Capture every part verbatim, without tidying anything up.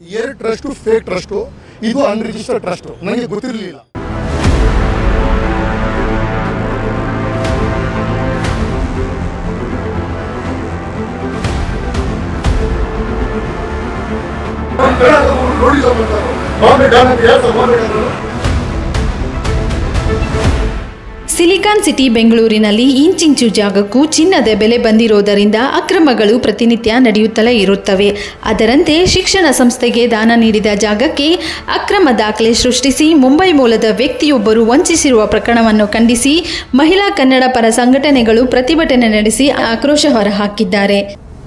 ಎರಡು trust fake trust, ಇದು unregistered trust. ನನಗೆ ಗೊತ್ತಿರಲಿಲ್ಲ. ಸಿಲಿಕಾನ್ ಸಿಟಿ ಬೆಂಗಳೂರಿನಲ್ಲಿ ಇಂಚಿಂಚು ಜಾಗಕ್ಕೂ ಚಿನ್ನದ ಬೆಲೆ ಬಂದಿರೋದರಿಂದ ಅಕ್ರಮಗಳು ಪ್ರತಿನಿತ್ಯ ನಡೆಯುತ್ತಲೇ ಇರುತ್ತವೆ. ಅದರಂತೆ ಶಿಕ್ಷಣ ಸಂಸ್ಥೆಗೆ ದಾನ ನೀಡಿದ ಜಾಗಕ್ಕೆ ಅಕ್ರಮ ದಾಖಲೆ ಸೃಷ್ಟಿಸಿ ಮುಂಬೈ ಮೂಲದ ವ್ಯಕ್ತಿಯೊಬ್ಬರು ವಂಚಿಸಿರುವ ಪ್ರಕರಣವನ್ನು ಖಂಡಿಸಿ ಮಹಿಳಾ ಕನ್ನಡ ಪರ ಸಂಘಟನೆಗಳು ಪ್ರತಿಭಟನೆ ನಡೆಸಿ ಆಕ್ರೋಶ ಹೊರಹಾಕಿದ್ದಾರೆ.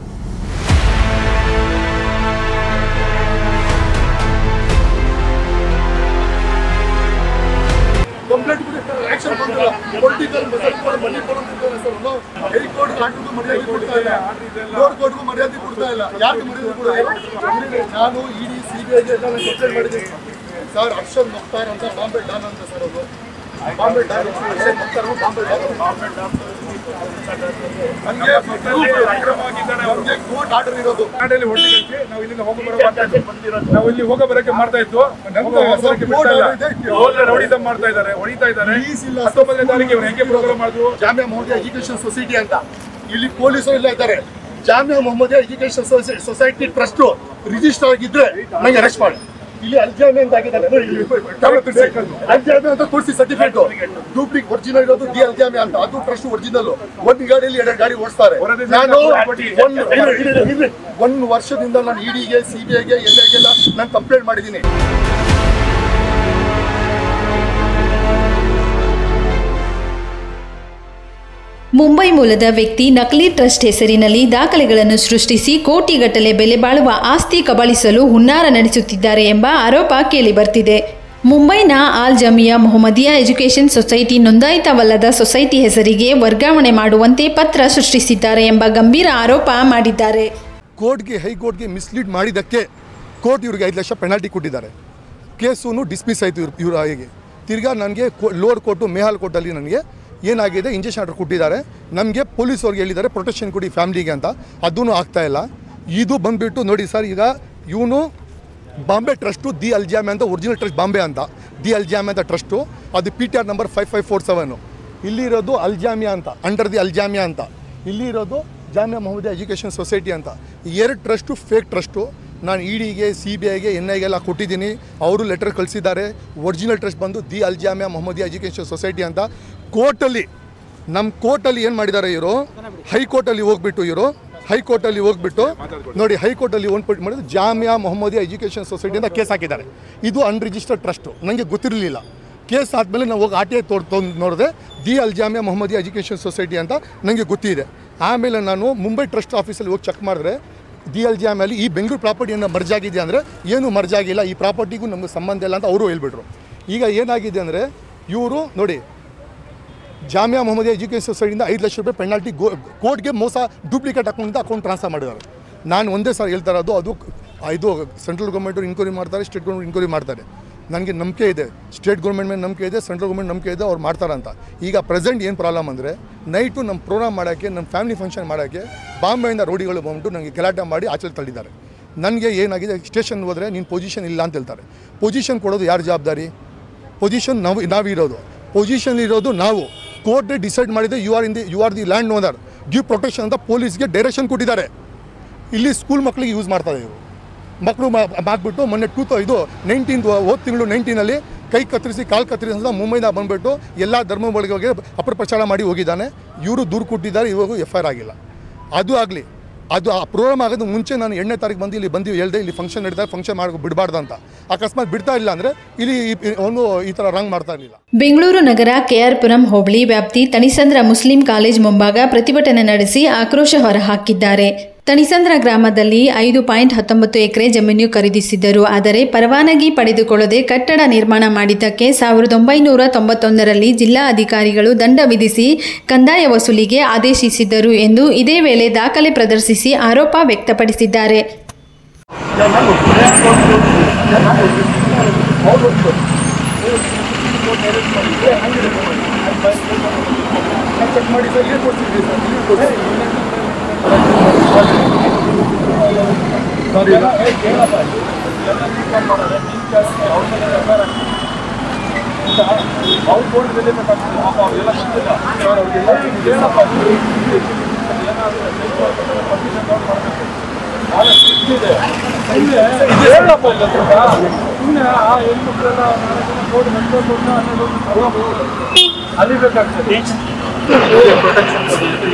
ಪೊಲಿಟಿಕಲ್ ಮನೆ ಕೊಡ್ತಾರೆ ಸರ್. ಹೈಕೋರ್ಟ್ ಆರ್ಡರ್ಗೂ ಮರ್ಯಾದೆ ಕೊಡ್ತಾ ಇಲ್ಲ, ಲೋವರ್ ಕೋರ್ಟ್ಗೂ ಮರ್ಯಾದೆ ಕೊಡ್ತಾ ಇಲ್ಲ. ಯಾಕೆ ಮರ್ಯಾದೆ ಕೊಡೋದು? ನಾನು ಇಡಿ ಸಿಬಿಐಗೆ ಎಲ್ಲ ಕಂಪ್ಲೇಂಟ್ ಮಾಡಿದ್ದೀನಿ ಸರ್. ಅರ್ಷದ್ ಮುಖ್ತಾರ್ ಅಂತ ಬಾಂಬೆ ಡಾನ್ ಅಂತ ಸರ್. ಅವರು ಬಾಂಬೆ ಡಾನ್ ಅರ್ಷದ್ ಮುಖ್ತಾರ್ ಬಾಂಬೆ ಡಾನ್. ನಮಗೆ ನಮಗೆ ಕೋರ್ಟ್ ಆರ್ಡರ್ ಇರೋದು. ನಾವು ಇಲ್ಲಿಂದ ಹೋಗ ನಾವು ಇಲ್ಲಿ ಹೋಗ ಬರೋಕೆ ಮಾಡ್ತಾ ಇತ್ತು. ರೌಡಿಸಂ ಮಾಡ್ತಾ ಇದ್ದಾರೆ, ಹೊಡಿತಾ ಇದ್ದಾರೆ. ಹತ್ತೊಂಬತ್ತನೇ ತಾರೀಕು ಇವರು ಹೆಂಗೆ ಪ್ರೋಗ್ರಾಮ್ ಮಾಡಿದ್ರು? ಜಾಮಿಯಾ ಮೊಹಮ್ಮದಿಯಾ ಎಜುಕೇಶನ್ ಸೊಸೈಟಿ ಅಂತ ಇಲ್ಲಿ ಪೊಲೀಸರು ಇಲ್ಲ ಇದ್ದಾರೆ. Jamia Mohammadia education society trust register ಆಗಿದ್ರೆ ನಂಗೆ ಅರೆಸ್ಟ್ ಮಾಡಿ. ಇಲ್ಲಿ ಅಲ್ಜಾಮಿಯಾ ಅಂತ ಆಗಿದ್ದಾರೆ, ಅಲ್ಜಾಮಿಯಾ ಅಂತ ತೋರಿಸಿ ಸರ್ಟಿಫಿಕೇಟ್. ಡೂಪ್ಲಿಕ್ ಒರಿಜಿನಲ್ ಇರೋದು ದಿ ಅಲ್ಜಾಮಿಯಾ ಅಂತ, ಅದು ಟ್ರಸ್ಟ್ ಒರಿಜಿನಲ್. ಒಂದ್ ಗಾಡಿಯಲ್ಲಿ ಎರಡು ಗಾಡಿ ಓಡಿಸ್ತಾರೆ. ನಾನು ಒಂದು ವರ್ಷದಿಂದ ನಾನು ಇಡಿಗೆ ಸಿಬಿಐಗೆ ಎಲ್ಲರಿಗೆಲ್ಲ ನಾನು ಕಂಪ್ಲೇಂಟ್ ಮಾಡಿದ್ದೀನಿ. ಮುಂಬೈ ಮೂಲದ ವ್ಯಕ್ತಿ ನಕಲಿ ಟ್ರಸ್ಟ್ ಹೆಸರಿನಲ್ಲಿ ದಾಖಲೆಗಳನ್ನು ಸೃಷ್ಟಿಸಿ ಕೋಟಿಗಟ್ಟಲೆ ಬೆಲೆ ಬಾಳುವ ಆಸ್ತಿ ಕಬಳಿಸಲು ಹುನ್ನಾರ ನಡೆಸುತ್ತಿದ್ದಾರೆ ಎಂಬ ಆರೋಪ ಕೇಳಿಬರ್ತಿದೆ. ಮುಂಬೈನ ಆಲ್ ಜಮಿಯಾ ಮೊಹಮ್ಮದಿಯಾ ಎಜುಕೇಷನ್ ಸೊಸೈಟಿ ನೋಂದಾಯಿತವಲ್ಲದ ಸೊಸೈಟಿ ಹೆಸರಿಗೆ ವರ್ಗಾವಣೆ ಮಾಡುವಂತೆ ಪತ್ರ ಸೃಷ್ಟಿಸಿದ್ದಾರೆ ಎಂಬ ಗಂಭೀರ ಆರೋಪ ಮಾಡಿದ್ದಾರೆ. ಕೋರ್ಟ್ಗೆ ಹೈಕೋರ್ಟ್ಗೆ ಮಿಸ್ಲೀಡ್ ಮಾಡಿದ್ದಕ್ಕೆ ಕೋರ್ಟ್ ಇವರಿಗೆ ಐದು ಲಕ್ಷ ಪೆನಾಲ್ಟಿ ಕೊಟ್ಟಿದ್ದಾರೆ. ಕೇಸು ಡಿಸ್ಮಿಸ್ ಆಯಿತು ಇವ್ರು ಇವ್ರ ಹಾಗೆ. ತಿರ್ಗಾ ನನಗೆ ಲೋವರ್ ಕೋರ್ಟು ಮೇಹಾಲ್ ಕೋರ್ಟಲ್ಲಿ ನನಗೆ ಏನಾಗಿದೆ ಇಂಜೆಕ್ಷನ್ ಆರ್ಡರ್ ಕೊಟ್ಟಿದ್ದಾರೆ. ನಮಗೆ ಪೊಲೀಸವ್ರಿಗೆ ಹೇಳಿದ್ದಾರೆ ಪ್ರೊಟೆಕ್ಷನ್ ಕೊಡಿ ಫ್ಯಾಮಿಲಿಗೆ ಅಂತ, ಅದೂ ಆಗ್ತಾಯಿಲ್ಲ. ಇದು ಬಂದುಬಿಟ್ಟು ನೋಡಿ ಸರ್, ಈಗ ಇವನು ಬಾಂಬೆ ಟ್ರಸ್ಟು ದಿ ಅಲ್ಜಾಮಿಯಾ ಅಂತ, ಒರಿಜಿನಲ್ ಟ್ರಸ್ಟ್ ಬಾಂಬೆ ಅಂತ, ದಿ ಅಲ್ಜಾಮಿಯಾ ಅಂತ ಟ್ರಸ್ಟು. ಅದು P T R number five five four seven. ಇಲ್ಲಿರೋದು ಅಲ್ಜಾಮಿಯಾ ಅಂತ, ಅಂಡರ್ ದಿ ಅಲ್ಜಾಮಿಯಾ ಅಂತ. ಇಲ್ಲಿರೋದು ಜಾಮಿಯಾ ಮೊಹಮ್ಮದಿಯಾ ಎಜುಕೇಷನ್ ಸೊಸೈಟಿ ಅಂತ. ಎರಡು ಟ್ರಸ್ಟು ಫೇಕ್ ಟ್ರಸ್ಟು. ನಾನು ಇ ಡಿಗೆ ಸಿ ಬಿ ಐಗೆ ಎನ್ ಐಗೆಲ್ಲ ಕೊಟ್ಟಿದ್ದೀನಿ. ಅವರು ಲೆಟರ್ ಕಳಿಸಿದ್ದಾರೆ. ಒರಿಜಿನಲ್ ಟ್ರಸ್ಟ್ ಬಂದು the Aljamia Mohammadia education society ಅಂತ. ಕೋರ್ಟಲ್ಲಿ ನಮ್ಮ ಕೋರ್ಟಲ್ಲಿ ಏನು ಮಾಡಿದ್ದಾರೆ ಇವರು, ಹೈಕೋರ್ಟಲ್ಲಿ ಹೋಗ್ಬಿಟ್ಟು ಇವರು ಹೈಕೋರ್ಟಲ್ಲಿ ಹೋಗ್ಬಿಟ್ಟು ನೋಡಿ ಹೈಕೋರ್ಟಲ್ಲಿ ಒಂದು ಮಾಡಿದ್ರು ಜಾಮಿಯಾ ಮೊಹಮ್ಮದಿಯಾ ಎಜುಕೇಷನ್ ಸೊಸೈಟಿ ಅಂತ ಕೇಸ್ ಹಾಕಿದ್ದಾರೆ. ಇದು ಅನ್ರಿಜಿಸ್ಟರ್ಡ್ ಟ್ರಸ್ಟು. ನನಗೆ ಗೊತ್ತಿರಲಿಲ್ಲ. ಕೇಸ್ ಆದಮೇಲೆ ನಾವು ಹೋಗಿ ಆರ್ ಟಿ ಐ ತೋರ್ತು ನೋಡಿದೆ, the Aljamia Mohammadia education society ಅಂತ ನನಗೆ ಗೊತ್ತಿದೆ. ಆಮೇಲೆ ನಾನು ಮುಂಬೈ ಟ್ರಸ್ಟ್ ಆಫೀಸಲ್ಲಿ ಹೋಗಿ ಚೆಕ್ ಮಾಡಿದ್ರೆ ದಿ ಅಲ್ಜಾಮಿಯಲ್ಲಿ ಈ ಬೆಂಗಳೂರು ಪ್ರಾಪರ್ಟಿಯನ್ನು ಮರ್ಜ್ ಆಗಿದೆ ಅಂದರೆ ಏನು ಮರ್ಜ್ ಆಗಿಲ್ಲ, ಈ ಪ್ರಾಪರ್ಟಿಗೂ ನಮಗೆ ಸಂಬಂಧ ಇಲ್ಲ ಅಂತ ಅವರು ಹೇಳ್ಬಿಟ್ರು. ಈಗ ಏನಾಗಿದೆ ಅಂದರೆ ಇವರು ನೋಡಿ ಜಾಮಿಯಾ ಮೊಹಮ್ಮದಿಯಾ ಎಜುಕೇಷನ್ ಸೊಸೈಟಿಯಿಂದ ಐದು ಲಕ್ಷ ರೂಪಾಯಿ ಪೆನಾಲ್ಟಿ ಗೋ ಕೋರ್ಟ್ಗೆ ಮೋಸ ಡೂಪ್ಲಿಕೇಟ್ ಅಕೌಂಟಿಂದ ಅಕೌಂಟ್ ಟ್ರಾನ್ಸ್ಫರ್ ಮಾಡಿದ್ದಾರೆ. ನಾನು ಒಂದೇ ಸಾರಿ ಹೇಳ್ತಾ ಇರೋದು, ಅದು ಇದು ಸೆಂಟ್ರಲ್ ಗೌರ್ಮೆಂಟು ಇನ್ಕ್ವೈರಿ ಮಾಡ್ತಾರೆ, ಸ್ಟೇಟ್ ಗೌರ್ಮೆಂಟ್ ಇನ್ಕ್ವೈರಿ ಮಾಡ್ತಾರೆ. ನನಗೆ ನಂಬಿಕೆ ಇದೆ, ಸ್ಟೇಟ್ ಗೌರ್ಮೆಂಟ್ ಮೇಲೆ ನಂಬಿಕೆ ಇದೆ, ಸೆಂಟ್ರಲ್ ಗೌರ್ಮೆಂಟ್ ನಂಬಿಕೆ ಇದೆ, ಅವ್ರು ಮಾಡ್ತಾರಂತ. ಈಗ ಪ್ರೆಸೆಂಟ್ ಏನು ಪ್ರಾಬ್ಲಮ್ ಅಂದರೆ ನೈಟು ನಮ್ಮ ಪ್ರೋಗ್ರಾಮ್ ಮಾಡೋಕ್ಕೆ, ನಮ್ಮ ಫ್ಯಾಮಿಲಿ ಫಂಕ್ಷನ್ ಮಾಡೋಕ್ಕೆ ಬಾಂಬೆಯಿಂದ ರೋಡಿಗಳು ಬಂದ್ಬಿಟ್ಟು ನನಗೆ ಗಲಾಟೆ ಮಾಡಿ ಆಚೆ ತಳ್ಳಿದ್ದಾರೆ. ನನಗೆ ಏನಾಗಿದೆ, ಸ್ಟೇಷನ್ ಹೋದರೆ ನೀನು ಪೊಸಿಷನ್ ಇಲ್ಲ ಅಂತ ಹೇಳ್ತಾರೆ. ಪೊಸಿಷನ್ ಕೊಡೋದು ಯಾರು ಜವಾಬ್ದಾರಿ? ಪೊಸಿಷನ್ ನಾವು ನಾವಿರೋದು ಪೊಸಿಷನ್ ಇರೋದು ನಾವು. ಕೋರ್ಟೇ ಡಿಸೈಡ್ ಮಾಡಿದೆ you are in the you are the land owner, give protection ಅಂತ ಪೊಲೀಸ್ಗೆ ಡೈರೆಕ್ಷನ್ ಕೊಟ್ಟಿದ್ದಾರೆ. ಇಲ್ಲಿ ಸ್ಕೂಲ್ ಮಕ್ಕಳಿಗೆ ಯೂಸ್ ಮಾಡ್ತಾರೆ ಇವರು. ಮಕ್ಕಳು ಮಾಡಿಬಿಟ್ಟು ಮೊನ್ನೆ ಟೂ ತ ಇದು ನೈನ್ಟೀನ್ ಹೋದ ತಿಂಗಳು ನೈನ್ಟೀನಲ್ಲಿ ಕೈ ಕತ್ತರಿಸಿ ಕಾಲು ಕತ್ತರಿಸಿ ಅಂತ ಮುಂಬೈನ ಬಂದುಬಿಟ್ಟು ಎಲ್ಲ ಧರ್ಮಗಳಿಗೆ ಅಪಪ್ರಚಾರ ಮಾಡಿ ಹೋಗಿದ್ದಾನೆ. ಇವರು ದೂರು ಕೊಟ್ಟಿದ್ದಾರೆ, ಇವಾಗ ಎಫ್ ಐ ಆರ್ ಆಗಿಲ್ಲ. ಅದು ಆಗಲಿ, ಅದು ಆ ಪ್ರೋಗ್ರಾಮ್ ಆಗೋದು ಮುಂಚೆ ನಾನು ಎಂಟನೇ ತಾರೀಕು ಬಂದು ಇಲ್ಲಿ ಬಂದು ಹೇಳಿದೆ ಇಲ್ಲಿ ಫಂಕ್ಷನ್ ನಡೀತಾರೆ, ಫಂಕ್ಷನ್ ಮಾಡಿ ಬಿಡಬಾರ್ದು ಅಂತ. ಅಕಸ್ಮಾತ್ ಬಿಡ್ತಾ ಇಲ್ಲ ಅಂದರೆ ಇಲ್ಲಿ ಅವನು ಈ ಥರ ರಾಂಗ್ ಮಾಡ್ತಾ ಇರಲಿಲ್ಲ. ಬೆಂಗಳೂರು ನಗರ ಕೆಆರ್ಪುರಂ ಹೋಬಳಿ ವ್ಯಾಪ್ತಿ ತಣಿಸಂದ್ರ ಮುಸ್ಲಿಂ ಕಾಲೇಜ್ ಮುಂಭಾಗ ಪ್ರತಿಭಟನೆ ನಡೆಸಿ ಆಕ್ರೋಶ ಹೊರಹಾಕಿದ್ದಾರೆ. ತಣಿಸಂದ್ರ ಗ್ರಾಮದಲ್ಲಿ ಐದು ಪಾಯಿಂಟ್ ಹತ್ತೊಂಬತ್ತು ಎಕರೆ ಜಮೀನು ಖರೀದಿಸಿದ್ದರು. ಆದರೆ ಪರವಾನಗಿ ಪಡೆದುಕೊಳ್ಳದೆ ಕಟ್ಟಡ ನಿರ್ಮಾಣ ಮಾಡಿದ್ದಕ್ಕೆ ಸಾವಿರದ ಒಂಬೈನೂರ ತೊಂಬತ್ತೊಂದರಲ್ಲಿ ಜಿಲ್ಲಾ ಅಧಿಕಾರಿಗಳು ದಂಡ ವಿಧಿಸಿ ಕಂದಾಯ ವಸೂಲಿಗೆ ಆದೇಶಿಸಿದ್ದರು ಎಂದು ಇದೇ ವೇಳೆ ದಾಖಲೆ ಪ್ರದರ್ಶಿಸಿ ಆರೋಪ ವ್ಯಕ್ತಪಡಿಸಿದ್ದಾರೆ. Sorry, ಅವ್ರು ಕೋರ್ಟ್ ಬೆಳಿಬೇಕಾಗ್ತದೆ ಪಾಪ ಅವ್ರಿಗೆಲ್ಲ ಗೊತ್ತಿಲ್ಲ ಸರ್ ಅವ್ರಿಗೆಲ್ಲ ಏನಪ್ಪ ಏನಾದರೂ ಪರ್ಮಿಷನ್ ತಗೊಂಡು ಮಾಡಬೇಕು ಭಾಳ ಇದೆ ಹೇಳಪ್ಪ ಇಲ್ಲ ಸುಮ್ಮನೆ ಆ ಹೆಣ್ಮಕ್ಳೆಲ್ಲ ನಾಲ್ಕು ಜನ ಕೋರ್ಟ್ ನೆಟ್ಕೊಂಡು ಹನ್ನೆರಡು ಅಲಿಬೇಕಾಗ್ತದೆ ಪ್ರೊಟೆಕ್ಷನ್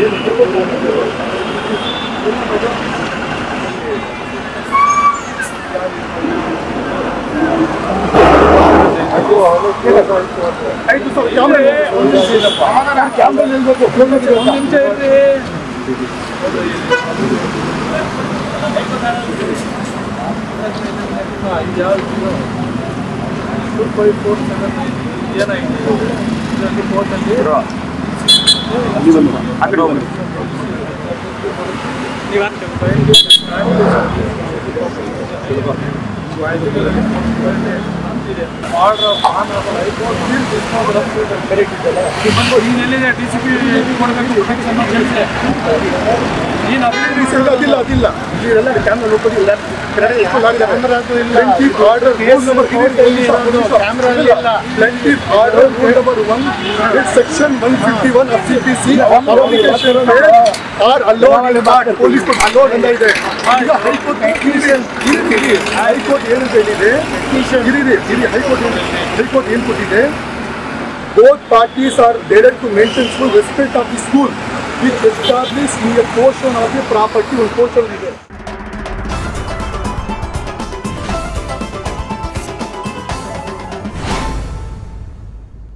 ಐದು ಸಾವಿರ ಕ್ಯಾಮ್ರಾ ಕ್ಯಾಮ್ರಾ ನಿಲ್ಬೇಕು ಒಂದು ನಿಮಿಷ ಇರ್ರಿ ಟೂ ಫೈವ್ ಫೋರ್ ಸೆವೆನ್ ಏನಾಗಿದೆ ಇದರಲ್ಲಿ ಕೋರ್ಟಲ್ಲಿ ಆ ಕಡೆ ಹೋಗಿ ನೀವು ಆರ್ಡರ್ ಆಫ್ ಆನರಬಲ್ ಹೈಕೋರ್ಟ್ ನೀನೆಲ್ಲಿದೆ ಡಿ ಸಿ ಪಿ ಕೊಡಬೇಕು ಪ್ರೊಟೆಕ್ಷನ್ ನೀನು ಅದಿಲ್ಲ ಅದಿಲ್ಲ ಇದೆಲ್ಲ camera local section one fifty-one of C P C are allowed in part police allowed ಅಂತ ಇದೆ ಈಗ ಹೈಕೋರ್ಟ್ ಹೈಕೋರ್ಟ್ ಏನು ಹೇಳಿದೆ ಇರಿದೆ ಇರಿ ಹೈಕೋರ್ಟ್ ಹೈಕೋರ್ಟ್ ಏನು ಕೊಟ್ಟಿದೆ both parties are ordered to maintain full respect of the school which established in a portion of the property or portion ಇದೆ